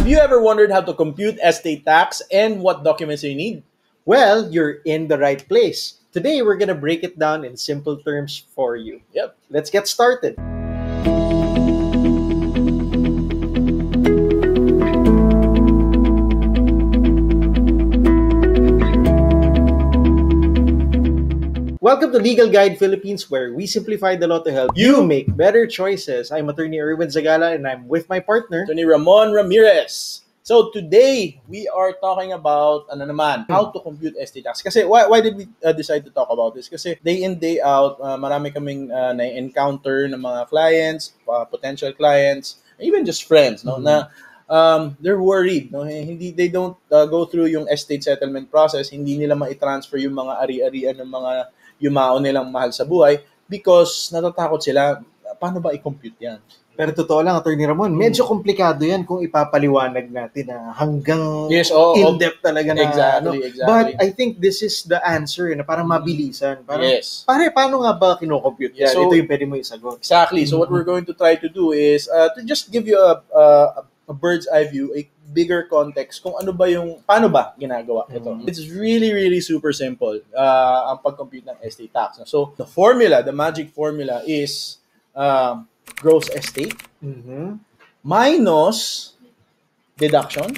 Have you ever wondered how to compute estate tax and what documents you need? Well, you're in the right place. Today, we're going to break it down in simple terms for you. Yep. Let's get started. Welcome to Legal Guide Philippines, where we simplify the law to help you make better choices. I'm Attorney Erwin Zagala, and I'm with my partner, Attorney Ramon Ramirez. So today, we are talking about how to compute estate tax. Kasi why did we decide to talk about this? Kasi day in, day out, marami kaming na-encounter ng mga clients, potential clients, even just friends, no, na they're worried, no? They don't go through yung estate settlement process, hindi nila ma-transfer yung mga ari-arian ng mga yumao nilang mahal sa buhay because natatakot sila, paano ba i-compute yan? Pero totoo lang, Attorney Ramon, medyo komplikado yan kung ipapaliwanag natin na hanggang in-depth talaga na. Exactly. But I think this is the answer na parang mabilisan. Parang, paano nga ba kinocompute yan? So, ito yung pwede mo isagot. Exactly. So what we're going to try to do is to just give you a bird's eye view, a bigger context kung paano ba ginagawa ito. It's really, really super simple ang pag-compute ng estate tax. So the magic formula is gross estate minus deductions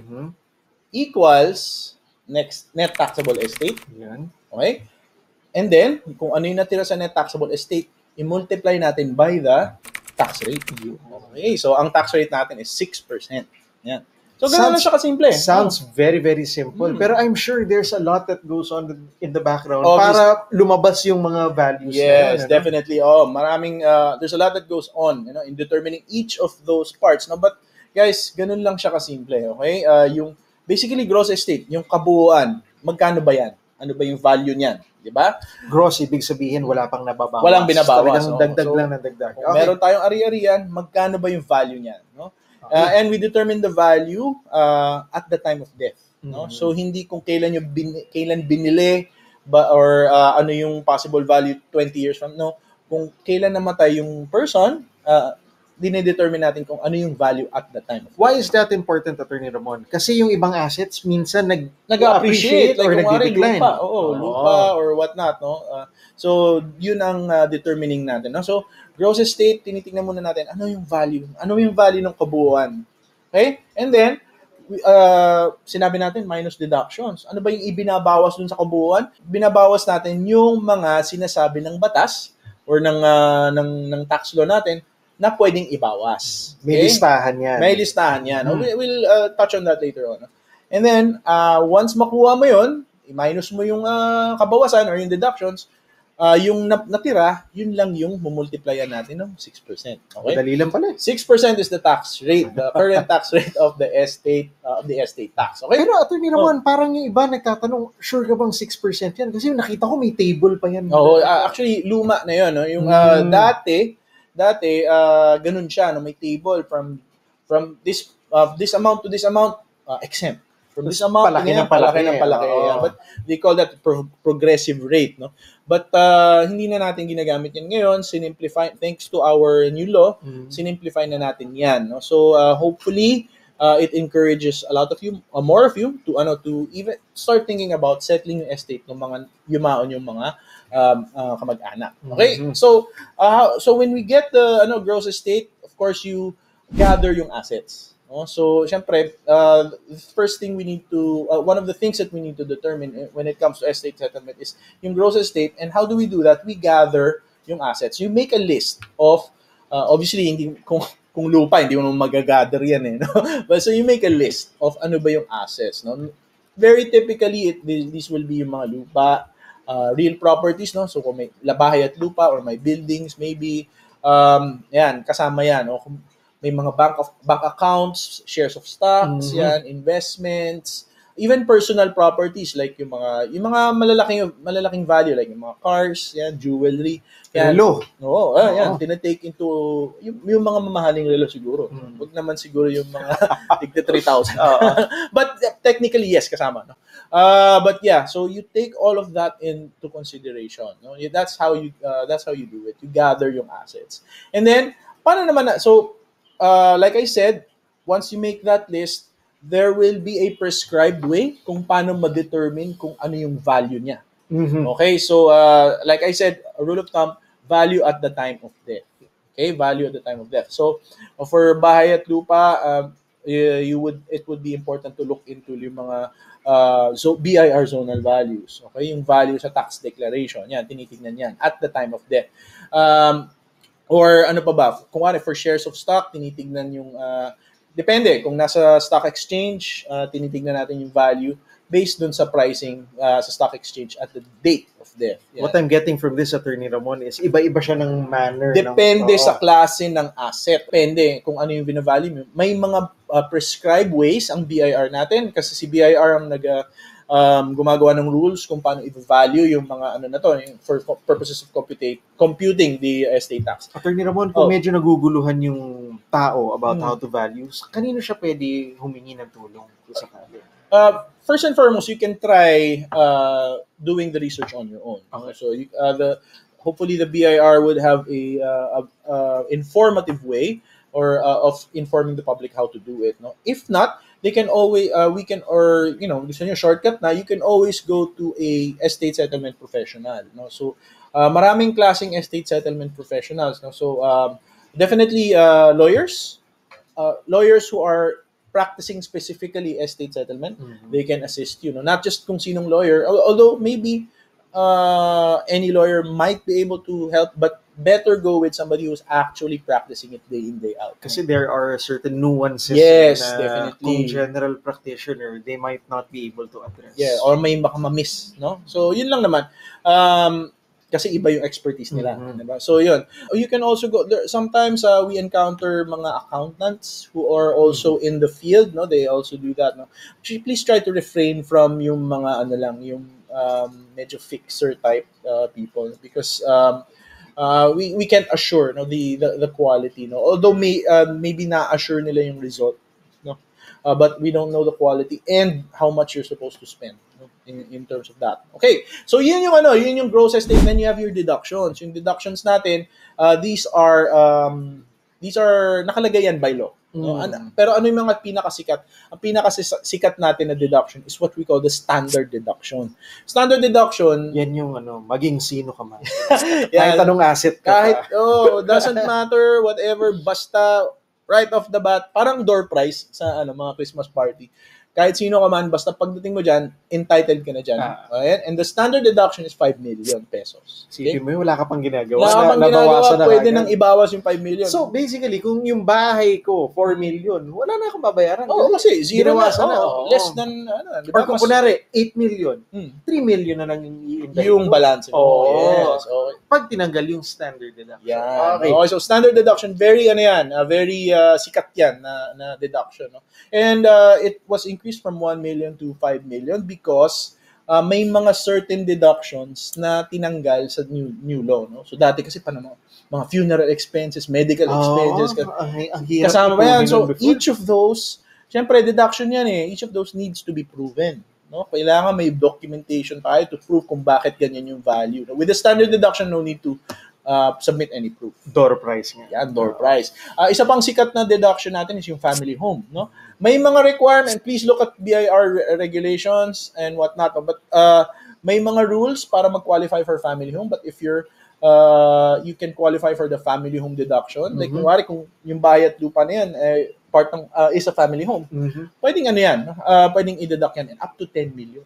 equals net taxable estate. Yan. Okay? And then, kung ano yung natira sa net taxable estate, i-multiply natin by the tax rate. Okay, so ang tax rate natin is 6%. Yan. So, ganun lang siya kasimple. Sounds very, very simple. Pero I'm sure there's a lot that goes on in the background para lumabas yung mga values. Yes, definitely. There's a lot that goes on, in determining each of those parts. No? But, guys, ganun lang siya kasimple. Okay? Yung basically gross estate, yung kabuuan, magkano ba yan? Ano ba yung value niyan? Di ba? Gross, ibig sabihin, wala pang nababawas. Walang binabawas. Talagang dagdag lang ng dagdag. Kung meron tayong ari-arian, magkano ba yung value niyan? No? And we determine the value at the time of death. No? So, hindi kung kailan binili or ano yung possible value 20 years from now. Kung kailan namatay yung person, dinedetermine natin kung ano yung value at the time. Why is that important, Attorney Ramon? Kasi yung ibang assets minsan nag-appreciate or nag-decline. Lupa or whatnot, no? So yun ang determining natin, no? So gross estate, tinitingnan muna natin ano yung value ng kabuuan. Okay? And then sinabi natin minus deductions. Ano ba yung ibinabawas dun sa kabuuan? Binabawas natin yung mga sinasabi ng batas or ng tax law natin na pwedeng ibawas. Okay? May listahan yan. We'll touch on that later on. And then, once makuha mo yun, i-minus mo yung kabawasan or yung deductions, yung natira, yun lang yung mumultiplyan natin ng 6%. Okay? Madali lang pala. 6% is the tax rate, the current tax rate of the estate tax. Okay? Pero Attorney Ramon, parang yung iba nagtatanong, sure ka bang 6% yan? Kasi nakita ko may table pa yan. Actually, luma na yun. No? Yung dati ganun siya, no? May table from this amount to this amount, exempt. From this amount, palaki ng palaki. But they call that progressive rate, no? But hindi na natin ginagamit yan ngayon. Thanks to our new law, sinimplify na natin yan. No? So hopefully, it encourages a lot of you, more of you, to even start thinking about settling yung estate ng mga yumaon yung mga kamag-anak. Okay? So when we get the gross estate, of course you gather yung assets. No? So syempre, first thing we need to one of the things that we need to determine when it comes to estate settlement is yung gross estate. And how do we do that? We gather yung assets. You make a list of obviously hindi kung lupa hindi mo magagather yan no? But so you make a list of ano ba yung assets, no? Very typically these will be yung mga lupa, real properties, no? So kung may bahay at lupa or may buildings maybe, yan kasama yan, no? Kung may mga bank accounts, shares of stocks, yan, investments, even personal properties like yung mga malalaking value like yung mga cars, yan, jewelry, yan. Relo. Yan, tinatake into yung mga mamahaling relo siguro. Wag naman siguro yung mga tigta 3,000. But technically yes, kasama, no. But yeah, so you take all of that into consideration, no. That's how you do it. You gather yung assets. And then paano naman so like I said, once you make that list, there will be a prescribed way kung paano ma-determine kung ano yung value niya. Okay, so like I said, a rule of thumb, value at the time of death. Okay, value at the time of death. So for bahay at lupa, it would be important to look into yung mga BIR zonal values. Okay, yung value sa tax declaration. Yan, tinitingnan yan at the time of death. Or ano pa ba? Kung for shares of stock, tinitingnan yung depende kung nasa stock exchange, tinitingnan natin yung value based dun sa pricing sa stock exchange at the date of death. Yeah. What I'm getting from this, Attorney Ramon, is iba-iba siya ng manner. Depende sa klase ng asset. Depende kung ano yung binavalue mo. May mga prescribed ways ang BIR natin kasi si BIR ang gumagawa ng rules kung paano i-value yung mga ano na to for purposes of computing the estate tax. Attorney Ramon, kung medyo naguguluhan yung tao about how to value, kanino siya pwede humingi ng tulong sa kanila? First and foremost, you can try doing the research on your own. Okay. So hopefully the BIR would have a informative way or of informing the public how to do it. No, if not, they can always gusto nyo shortcut na, you can always go to a estate settlement professional. No, so maraming klaseng estate settlement professionals. No, so definitely lawyers who are practicing specifically estate settlement, they can assist you. No? Not just kung sinong lawyer, although maybe any lawyer might be able to help, but better go with somebody who's actually practicing it day in, day out. Kasi there are certain nuances na definitely. Kung general practitioner, they might not be able to address. Yeah, or may baka ma-miss, no? So, yun lang naman. Kasi iba yung expertise nila, diba? So yun. You can also go there. Sometimes we encounter mga accountants who are also in the field, no? They also do that, no? Please try to refrain from yung mga yung medyo fixer type people because we can't assure the quality, no? Although maybe na-assure nila yung result, no? But we don't know the quality and how much you're supposed to spend, no? In terms of that. Okay. So yun yung gross estate. Then you have your deductions. Yung deductions natin, these are nakalagay yan by law. No? Pero ano yung mga pinakasikat? Ang pinakasikat natin na deduction is what we call the standard deduction. Standard deduction, yan yung maging sino ka man. Kahit anong asset ka. Doesn't matter, whatever, basta right off the bat, parang door prize sa mga Christmas party. Kahit sino ka man, basta pagdating mo dyan, entitled ka na dyan. And the standard deduction is 5 million pesos. Okay? Sige mo, wala ka pang ginagawa. Wala ka pang ginagawa, pwede nang ibawas yung 5 million. So, basically, kung yung bahay ko, 4 million, wala na akong babayaran. Kasi zero na. Less than, or kung kunwari, 8 million, 3 million na lang yung balance. Yes. Okay. Pag tinanggal yung standard deduction. Yeah. Okay, so standard deduction, very sikat yan na deduction. No? And it was increased from 1 million to 5 million because may mga certain deductions na tinanggal sa new law. No? So dati kasi mga funeral expenses, medical expenses. Kasama ba yan? So each of those, syempre deduction yan eh. Each of those needs to be proven. No? Kailangan may documentation tayo to prove kung bakit ganyan yung value. No? With the standard deduction, no need to submit any proof. Door price. Yan, door price. Isa pang sikat na deduction natin is yung family home. No? May mga requirement. Please look at BIR regulations and whatnot. But may mga rules para mag-qualify for family home. But if you can qualify for the family home deduction. Like, kung yung bahay at lupa na yan, part ng is a family home. Pwedeng pwedeng i-deduct yan up to 10 million.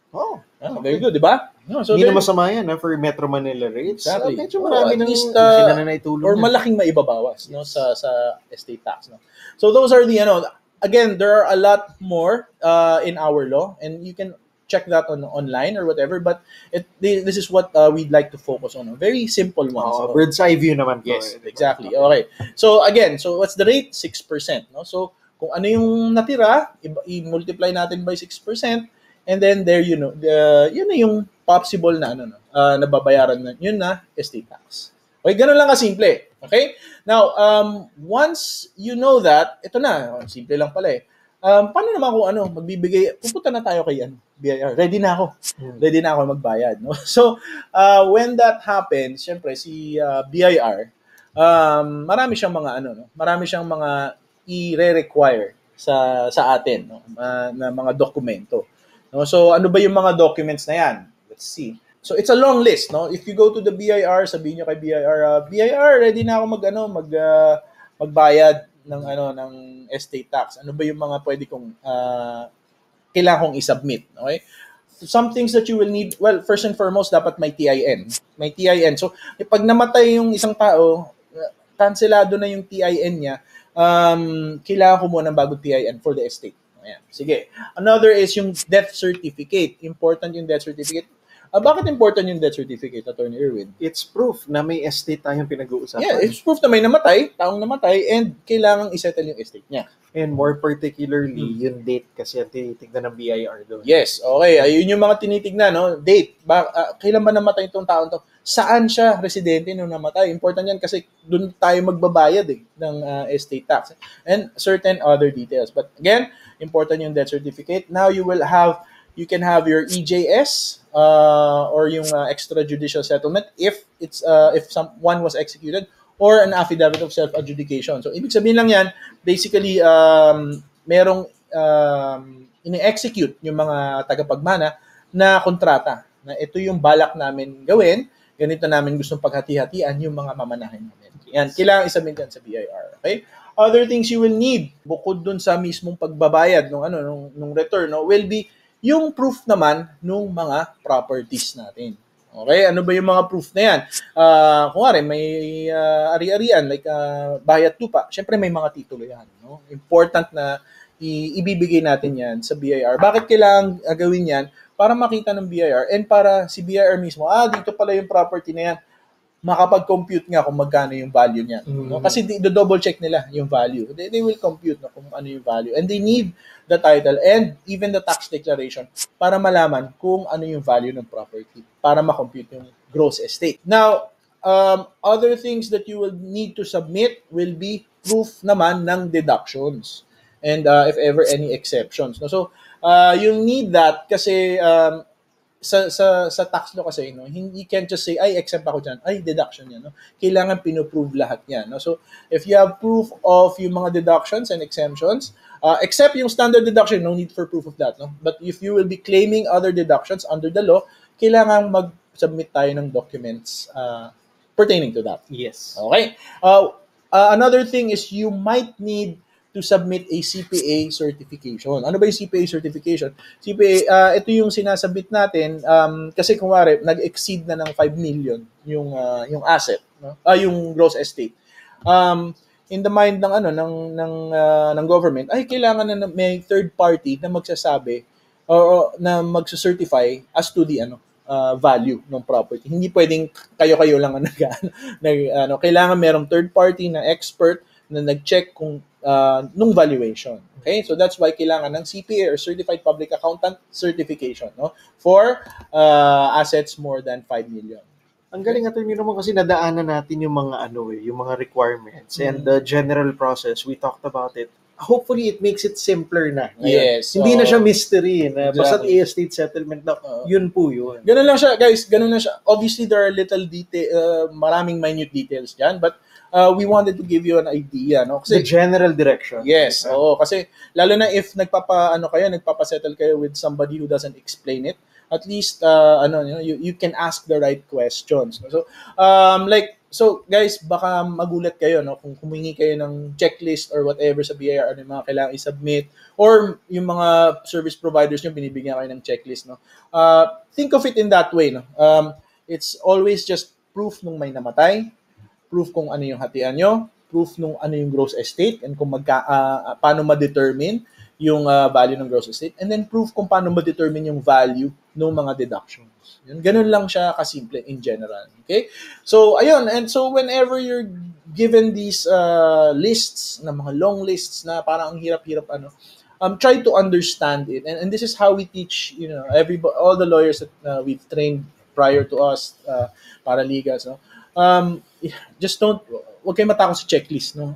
Very good, di ba? So hindi na masama yan for Metro Manila rates. Exactly. Medyo marami at least, na naitulong. Or malaking maibabawas sa estate tax. No? So those are the, again, there are a lot more in our law and you can check that online or whatever, but this is what we'd like to focus on. Very simple ones. So, bird's eye view naman. Yes, exactly. Okay. So again, what's the rate? 6%. No? So kung ano yung natira, i-multiply natin by 6%, and then there yun na yung possible na nababayaran na yun na estate tax. Okay, ganun lang kasimple. Okay? Now, once you know that, ito na, simple lang pala eh. Paano naman kung magbibigay, pupunta na tayo kay BIR. Ready na ako. Ready na ako magbayad. No? So, when that happens, syempre si BIR, marami siyang mga i-require sa atin, no? Na mga dokumento. No? So ano ba yung mga documents na yan? Let's see. So it's a long list, no? If you go to the BIR, sabihin niyo kay BIR, BIR, ready na ako magbayad ng estate tax. Ano ba yung mga pwede kong kailangan kong i-submit, okay? Some things that you will need, well, first and foremost, dapat may TIN. May TIN. So, pag namatay yung isang tao, kanselado na yung TIN niya, kailangan ko muna ng bagong TIN for the estate. Ayan. Sige. Another is yung death certificate. Important yung death certificate. Bakit important yung death certificate, Attorney Erwin? It's proof na may estate tayong pinag-uusapan. Yeah, it's proof na may taong namatay, and kailangang isettle yung estate niya. And more particularly, yung date kasi ang tinitignan ng BIR doon. Yes, okay. Ayun yung mga tinitignan, no? Date. Kailan ba namatay itong taon to? Saan siya residente nung namatay? Important yan kasi doon tayo magbabayad ng estate tax. And certain other details. But again, important yung death certificate. Now you can have your EJS or yung extrajudicial settlement if someone was executed, or an affidavit of self-adjudication. So ibig sabihin lang yan, basically merong ini-execute yung mga tagapagmana na kontrata na ito yung balak namin gawin, ganito namin gustong paghati-hatian yung mga mamanahin namin. Yan, kailangan isubmit yan sa BIR. Okay? Other things you will need bukod dun sa mismong pagbabayad nung return, no, will be yung proof naman nung mga properties natin. Okay, ano ba yung mga proof na yan? Kung may ari-arian, like bayad lupa, syempre may mga titulo yan. No? Important na ibibigay natin yan sa BIR. Bakit kailangan gawin yan? Para makita ng BIR and para si BIR mismo, dito pala yung property na yan, makapag-compute nga kung magkano yung value niya. No? Kasi double check nila yung value. They will compute kung ano yung value. And they need the title and even the tax declaration para malaman kung ano yung value ng property, para ma-compute yung gross estate. Now, other things that you will need to submit will be proof naman ng deductions and if ever any exceptions. No? So, you'll need that kasi sa tax law kasi, no, you can't just say, exempt ako dyan, deduction yan. No? Kailangan pinoprove lahat yan. No? So, if you have proof of yung mga deductions and exemptions, except yung standard deduction, no need for proof of that. No? But if you will be claiming other deductions under the law, kailangan mag-submit tayo ng documents pertaining to that. Yes. Okay. Another thing is you might need to submit a CPA certification. Ano ba yung CPA certification? CPA, ito yung sinasubmit natin kasi nag-exceed na ng 5 million yung asset, no? Yung gross estate. In the mind ng government, kailangan na may third party na magsasabi o na magse-certify as to the value ng property. Hindi pwedeng kayo-kayo lang kailangan merong third party na expert na nag-check kung nung valuation. Okay? So that's why kailangan ng CPA or Certified Public Accountant certification, no, for assets more than 5 million. Ang galing attorney naman kasi nadaanan natin yung mga yung mga requirements and the general process. We talked about it. Hopefully it makes it simpler na. Yes. Hindi na siya mystery na basta estate settlement na yun po yun. Ganun lang siya, guys. Ganun lang siya. Obviously there are little maraming minute details diyan, but we wanted to give you an idea, no? Kasi the general direction. Yes, oo. Kasi lalo na if nagpapasettle kayo with somebody who doesn't explain it, at least you can ask the right questions. No? So guys, baka magulat kayo, no, kung humingi kayo ng checklist or whatever sa BIR, yung mga kailangan i-submit, or yung mga service providers nyo binibigyan kayo ng checklist, no. Think of it in that way, no. It's always just proof nung may namatay, proof kung ano yung hatian nyo, proof nung ano yung gross estate, and kung paano ma-determine yung value ng gross estate, and then proof kung paano ma-determine yung value ng mga deductions. Ganun lang siya kasimple in general. Okay? So, ayun. And so, whenever you're given these lists, na mga long lists na parang ang hirap-hirap, try to understand it. And this is how we teach, all the lawyers that we've trained prior to us, paralegals, no? Just huwag kayo matakot sa checklist, no?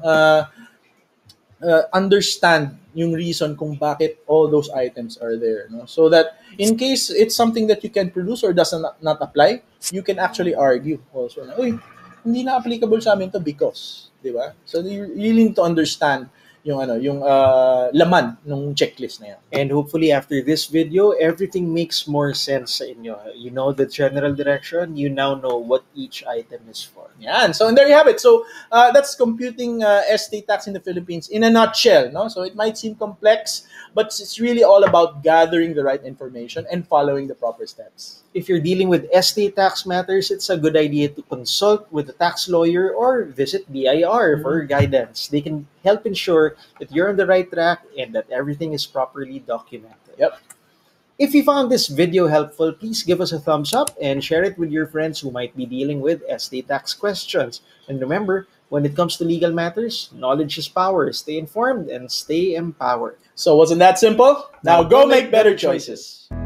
Understand yung reason kung bakit all those items are there, no? So that in case it's something that you can produce or does not apply, you can actually argue also na, hindi na applicable sa amin to because, di ba? So you need to understand laman ng checklist na yan. And hopefully after this video, everything makes more sense sa inyo. You know the general direction, you now know what each item is for. Yan. So, and there you have it. So, that's computing estate tax in the Philippines in a nutshell, no? So, it might seem complex, but it's really all about gathering the right information and following the proper steps. If you're dealing with estate tax matters, it's a good idea to consult with a tax lawyer or visit BIR for guidance. They can help ensure that you're on the right track and that everything is properly documented. Yep. If you found this video helpful, please give us a thumbs up and share it with your friends who might be dealing with estate tax questions. And remember, when it comes to legal matters, knowledge is power. Stay informed and stay empowered. So wasn't that simple? Now go make better choices.